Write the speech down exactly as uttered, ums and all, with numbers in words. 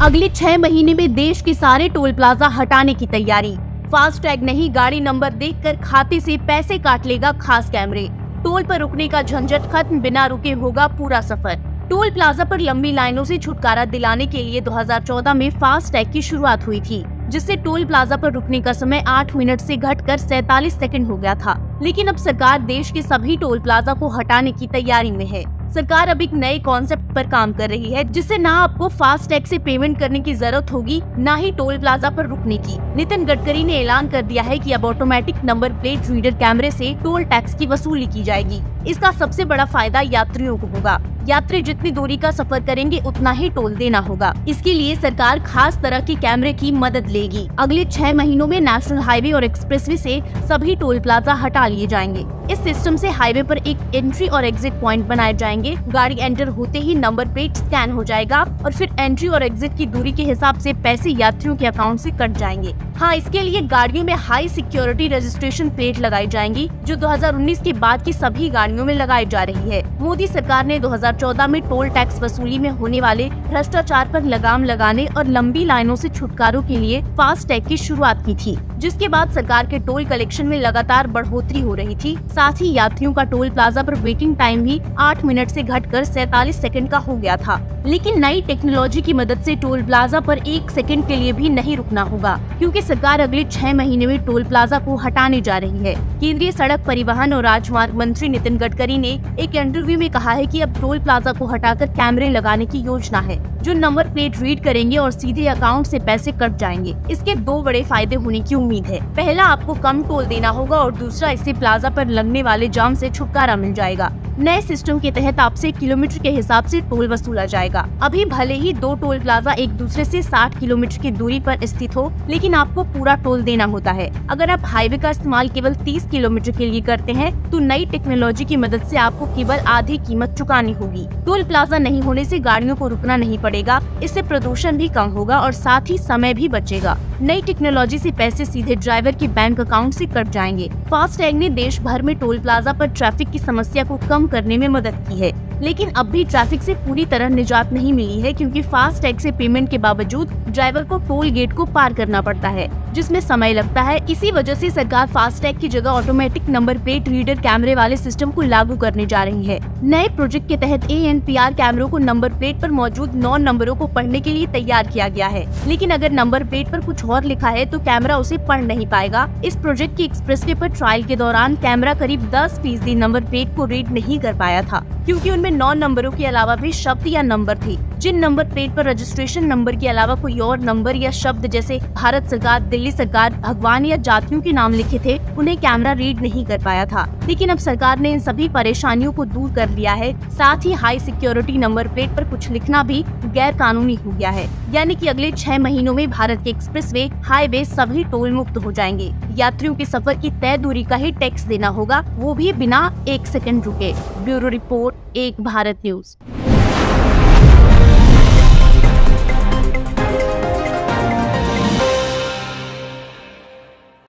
अगले छह महीने में देश के सारे टोल प्लाजा हटाने की तैयारी। फास्टैग नहीं, गाड़ी नंबर देखकर खाते से पैसे काट लेगा खास कैमरे। टोल पर रुकने का झंझट खत्म, बिना रुके होगा पूरा सफर। टोल प्लाजा पर लंबी लाइनों से छुटकारा दिलाने के लिए दो हज़ार चौदह में फास्टैग की शुरुआत हुई थी, जिससे टोल प्लाजा पर रुकने का समय आठ मिनट से घटकर सैतालीस सेकंड हो गया था। लेकिन अब सरकार देश के सभी टोल प्लाजा को हटाने की तैयारी में है। सरकार अब एक नए कॉन्सेप्ट पर काम कर रही है, जिससे ना आपको फास्टैग से पेमेंट करने की जरूरत होगी, ना ही टोल प्लाजा पर रुकने की। नितिन गडकरी ने ऐलान कर दिया है कि अब ऑटोमेटिक नंबर प्लेट रीडर कैमरे से टोल टैक्स की वसूली की जाएगी। इसका सबसे बड़ा फायदा यात्रियों को होगा। यात्री जितनी दूरी का सफर करेंगे उतना ही टोल देना होगा। इसके लिए सरकार खास तरह के कैमरे की मदद लेगी। अगले छह महीनों में नेशनल हाईवे और एक्सप्रेसवे से सभी टोल प्लाजा हटा लिए जाएंगे। इस सिस्टम से हाईवे पर एक एंट्री और एग्जिट पॉइंट बनाए जाएंगे। गाड़ी एंटर होते ही नंबर प्लेट स्कैन हो जाएगा और फिर एंट्री और एग्जिट की दूरी के हिसाब से पैसे यात्रियों के अकाउंट से कट जाएंगे। हाँ, इसके लिए गाड़ियों में हाई सिक्योरिटी रजिस्ट्रेशन प्लेट लगाई जाएंगी, जो दो हज़ार उन्नीस के बाद की सभी गाड़ियों में लगाई जा रही है। मोदी सरकार ने दो हज़ार चौदह में टोल टैक्स वसूली में होने वाले भ्रष्टाचार पर लगाम लगाने और लंबी लाइनों से छुटकारों के लिए फास्टैग की शुरुआत की थी, जिसके बाद सरकार के टोल कलेक्शन में लगातार बढ़ोतरी हो रही थी। साथ ही यात्रियों का टोल प्लाजा पर वेटिंग टाइम भी आठ मिनट से घटकर सैतालीस सेकंड का हो गया था। लेकिन नई टेक्नोलॉजी की मदद से टोल प्लाजा पर एक सेकंड के लिए भी नहीं रुकना होगा, क्योंकि सरकार अगले छह महीने में टोल प्लाजा को हटाने जा रही है। केंद्रीय सड़क परिवहन और राजमार्ग मंत्री नितिन गडकरी ने एक इंटरव्यू में कहा है कि अब टोल प्लाजा को हटाकर कैमरे लगाने की योजना है, जो नंबर प्लेट रीड करेंगे और सीधे अकाउंट से पैसे कट जाएंगे। इसके दो बड़े फायदे होने की उम्मीद है। पहला, आपको कम टोल देना होगा और दूसरा, इससे प्लाजा पर लगने वाले जाम से छुटकारा मिल जाएगा। नए सिस्टम के तहत आपसे किलोमीटर के हिसाब से टोल वसूला जाएगा। अभी भले ही दो टोल प्लाजा एक दूसरे से साठ किलोमीटर की दूरी पर स्थित हो, लेकिन आपको पूरा टोल देना होता है। अगर आप हाईवे का इस्तेमाल केवल तीस किलोमीटर के लिए करते हैं, तो नई टेक्नोलॉजी की मदद से आपको केवल आधी कीमत चुकानी होगी। टोल प्लाजा नहीं होने से गाड़ियों को रुकना नहीं पड़ेगा, इससे प्रदूषण भी कम होगा और साथ ही समय भी बचेगा। नई टेक्नोलॉजी से पैसे सीधे ड्राइवर के बैंक अकाउंट से कट जाएंगे। फास्टैग ने देश भर में टोल प्लाजा पर ट्रैफिक की समस्या को कम करने में मदद की है, लेकिन अब भी ट्रैफिक से पूरी तरह निजात नहीं मिली है, क्योंकि फास्टैग से पेमेंट के बावजूद ड्राइवर को टोल गेट को पार करना पड़ता है, जिसमें समय लगता है। इसी वजह से सरकार फास्टैग की जगह ऑटोमेटिक नंबर प्लेट रीडर कैमरे वाले सिस्टम को लागू करने जा रही है। नए प्रोजेक्ट के तहत ए एन पी आर कैमरों को नंबर प्लेट पर मौजूद नौ नंबरों को पढ़ने के लिए तैयार किया गया है, लेकिन अगर नंबर प्लेट पर कुछ और लिखा है तो कैमरा उसे पढ़ नहीं पाएगा। इस प्रोजेक्ट की एक्सप्रेसवे पर ट्रायल के दौरान कैमरा करीब दस फीसदी नंबर प्लेट को रीड नहीं कर पाया था, क्योंकि उनमें नौ नंबरों के अलावा भी शब्द या नंबर थे। जिन नंबर प्लेट पर रजिस्ट्रेशन नंबर के अलावा कोई और नंबर या शब्द जैसे भारत सरकार, दिल्ली सरकार, भगवान या जातियों के नाम लिखे थे, उन्हें कैमरा रीड नहीं कर पाया था। लेकिन अब सरकार ने इन सभी परेशानियों को दूर कर लिया है। साथ ही हाई सिक्योरिटी नंबर प्लेट पर कुछ लिखना भी गैर कानूनी हो गया है। यानी कि अगले छह महीनों में भारत के एक्सप्रेसवे, हाईवे सभी टोल मुक्त हो जाएंगे। यात्रियों के सफर की तय दूरी का ही टैक्स देना होगा, वो भी बिना एक सेकंड रुके। ब्यूरो रिपोर्ट, एक भारत न्यूज।